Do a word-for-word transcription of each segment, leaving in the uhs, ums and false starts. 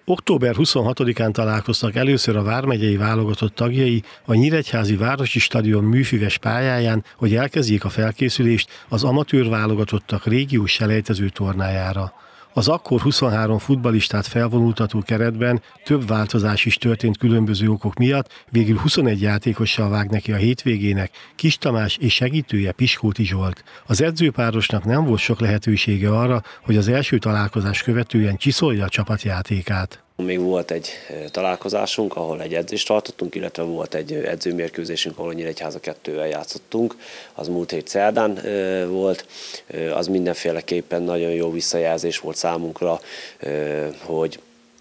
október huszonhatodikán találkoztak először a vármegyei válogatott tagjai a Nyíregyházi Városi Stadion műfüves pályáján, hogy elkezdjék a felkészülést az amatőr válogatottak régiós selejtező tornájára. Az akkor huszonhárom futballistát felvonultató keretben több változás is történt különböző okok miatt, végül huszonegy játékossal vág neki a hétvégének Kis Tamás és segítője Piskóti Zsolt. Az edzőpárosnak nem volt sok lehetősége arra, hogy az első találkozás követően csiszolja a csapatjátékát. Még volt egy találkozásunk, ahol egy edzést tartottunk, illetve volt egy edzőmérkőzésünk, ahol a Nyíregyháza kettővel játszottunk. Az múlt hét szerdán volt. Az mindenféleképpen nagyon jó visszajelzés volt számunkra, hogy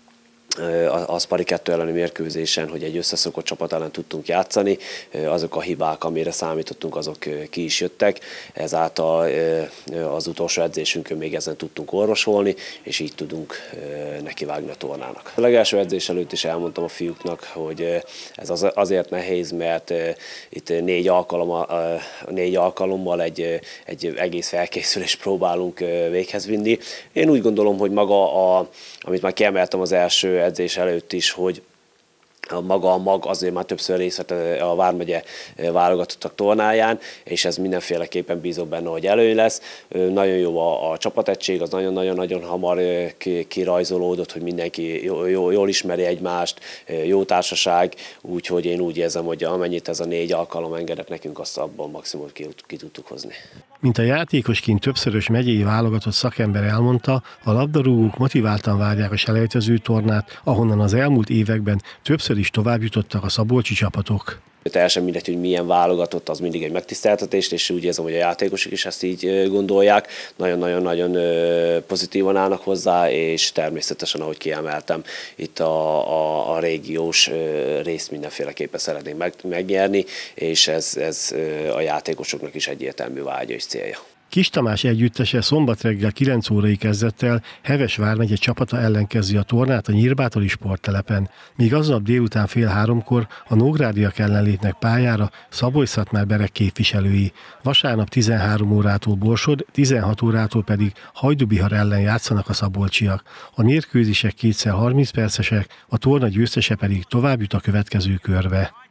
az Pari kettő elleni mérkőzésen, hogy egy összeszokott csapat ellen tudtunk játszani, azok a hibák, amire számítottunk, azok ki is jöttek, ezáltal az utolsó edzésünkön még ezen tudtunk orvosolni, és így tudunk nekivágni a tornának. A legelső edzés előtt is elmondtam a fiúknak, hogy ez azért nehéz, mert itt négy, alkalom, négy alkalommal egy, egy egész felkészülést próbálunk véghez vinni. Én úgy gondolom, hogy maga, a, amit már kiemeltem az első edzés előtt is, hogy a maga a mag azért már többször részt vett a Vármegye válogatottak tornáján, és ez mindenféleképpen bízok benne, hogy előny lesz. Nagyon jó a, a csapategység, az nagyon-nagyon-nagyon hamar kirajzolódott, hogy mindenki jól, jól ismeri egymást, jó társaság, úgyhogy én úgy érzem, hogy amennyit ez a négy alkalom engedett nekünk, azt abban maximum ki, ki tudtuk hozni. Mint a játékosként többszörös megyei válogatott szakember elmondta, a labdarúgók motiváltan várják a selejtező tornát, ahonnan az elmúlt években többször is tovább jutottak a szabolcsi csapatok. Teljesen mindegy, hogy milyen válogatott, az mindig egy megtiszteltetés, és úgy érzem, hogy a játékosok is ezt így gondolják. Nagyon-nagyon-nagyon pozitívan állnak hozzá, és természetesen, ahogy kiemeltem, itt a, a, a régiós részt mindenféleképpen szeretnénk meg, megnyerni, és ez, ez a játékosoknak is egyértelmű vágya és célja. Kis Tamás együttese szombat reggel kilenc órai kezdettel Heves vármegye csapata ellen kezdi a tornát a Nyírbátori sporttelepen, míg aznap délután fél háromkor a nógrádiak ellen lépnek pályára Szabolcs-Szatmár-Bereg képviselői. Vasárnap tizenhárom órától Borsod, tizenhat órától pedig Hajdú-Bihar ellen játszanak a szabolcsiak. A mérkőzések kétszer harminc percesek, a torna győztese pedig tovább jut a következő körbe.